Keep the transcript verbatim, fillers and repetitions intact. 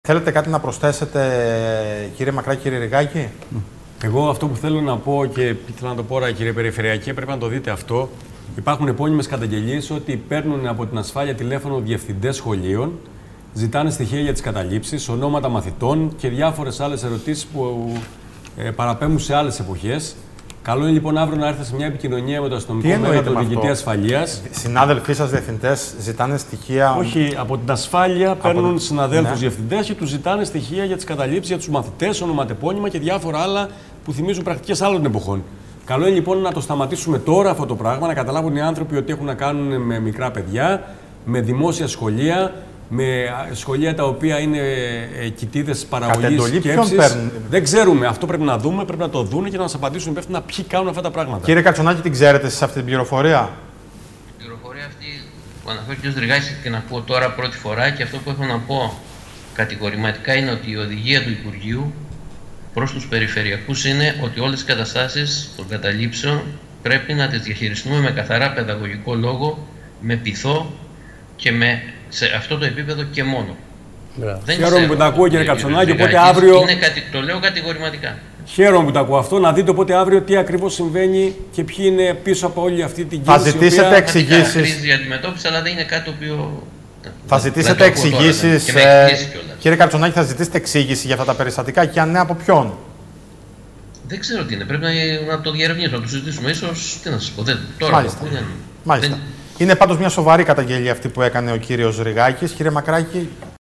Θέλετε κάτι να προσθέσετε, κύριε Μακράκη, κύριε Ρηγάκη? Εγώ αυτό που θέλω να πω και ήθελα να το πω, κύριε Περιφερειακή, πρέπει να το δείτε αυτό. Υπάρχουν επώνυμες καταγγελίες ότι παίρνουν από την ασφάλεια τηλέφωνο διευθυντές σχολείων, ζητάνε στοιχεία για τις καταλήψεις, ονόματα μαθητών και διάφορες άλλες ερωτήσεις που ε, παραπέμπουν σε άλλες εποχές. Καλό είναι λοιπόν αύριο να έρθει σε μια επικοινωνία με το αστυνομικό μέλλον, τον διοικητή ασφαλείας. Συνάδελφοί σας διευθυντές ζητάνε στοιχεία. Όχι, από την ασφάλεια από παίρνουν την... συναδέλφους ναι. διευθυντές και τους ζητάνε στοιχεία για τις καταλήψεις, για τους μαθητές, ονοματεπώνυμα και διάφορα άλλα που θυμίζουν πρακτικές άλλων εποχών. Καλό είναι λοιπόν να το σταματήσουμε τώρα αυτό το πράγμα, να καταλάβουν οι άνθρωποι ότι έχουν να κάνουν με μικρά παιδιά, με δημόσια σχολεία, με σχολεία τα οποία είναι ε, κοιτίδες παραγωγής σκέψης. Δεν ξέρουμε. Αυτό πρέπει να δούμε, πρέπει να το δούνε και να μας απαντήσουν υπεύθυνα ποιοι κάνουν αυτά τα πράγματα. Κύριε Κατσονάκη, την ξέρετε εσείς αυτή την πληροφορία? Η πληροφορία αυτή που αναφέρει ο κ. Ρηγάκης και την ακούω τώρα πρώτη φορά, και αυτό που έχω να πω κατηγορηματικά είναι ότι η οδηγία του Υπουργείου προς τους περιφερειακούς είναι ότι όλες τις καταστάσεις των καταλήψεων πρέπει να τις διαχειριστούμε με καθαρά παιδαγωγικό λόγο, με πειθό και με, σε αυτό το επίπεδο και μόνο. Δεν Χαίρομαι που τα ακούω, κύριε Κατσονάκη, οπότε αύριο... Είναι, το λέω κατηγορηματικά. Χαίρομαι που τα ακούω αυτό. Να δείτε οπότε αύριο τι ακριβώς συμβαίνει και ποιοι είναι πίσω από όλη αυτή την κίνηση. Θα ζητήσετε οποία... εξηγήσεις. Χρήζει η αντιμετώπιση, αλλά δεν είναι κάτι το οποίο... Θα ζητήσετε εξηγήσεις. Ε... Κύριε Κατσονάκη, θα ζητήσετε εξήγηση για αυτά τα περιστατικά και αν ναι, από ποιον? Δεν ξέρω τι είναι. Πρέπει να, να το διερευνήσουμε, να το συζητήσουμε. Ίσως, τι να σας πω. Δεν, τώρα Μάλιστα. Είναι... Μάλιστα. Δεν... Είναι πάντως μια σοβαρή καταγγελία αυτή που έκανε ο κύριος Ρηγάκης. Κύριε Μακράκη.